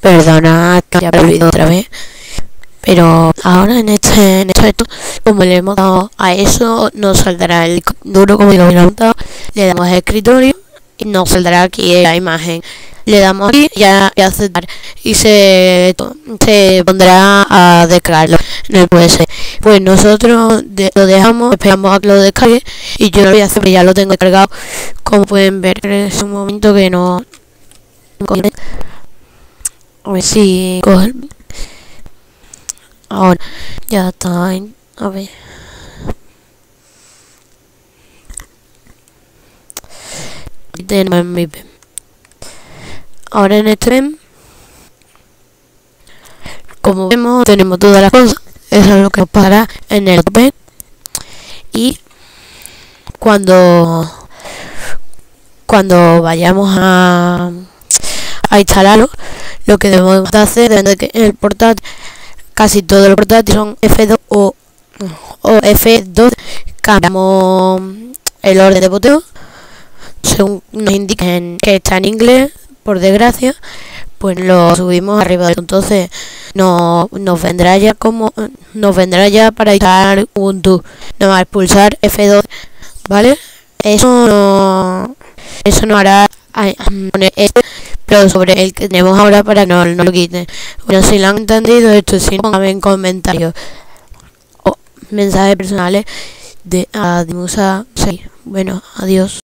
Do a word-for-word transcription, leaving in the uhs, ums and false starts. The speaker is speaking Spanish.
Perdona que haya perdido otra vez. Pero ahora en este, en esto, como le hemos dado a eso, nos saldrá el duro como lo hemos dado. Le damos a escritorio y nos saldrá aquí la imagen. Le damos aquí y ya y aceptar. Y se, se pondrá a descargarlo en el U S B. Pues nosotros de, lo dejamos, esperamos a que lo descargue. Y yo lo voy a hacer, ya lo tengo descargado. Como pueden ver, es un momento que no. A ver si coge. Ahora ya está. A ver. Tenemos mi Ahora en este, como vemos, tenemos todas las cosas. Eso es lo que nos para en el tope. Y cuando cuando vayamos a, a instalarlo, lo que debemos de hacer es de que el portátil, casi todos los portátiles son F dos o, o F dos. Cambiamos el orden de boteo según nos indiquen que está en inglés, por desgracia, pues lo subimos arriba. Entonces no, nos vendrá ya como nos vendrá ya para instalar Ubuntu. Nada más pulsar F dos, ¿vale? Eso no eso no hará poner este, pero sobre el que tenemos ahora para no, no lo quiten. Bueno, si lo han entendido esto, si no, pónganme en comentarios o mensajes personales de Adimusa seis. Bueno, adiós.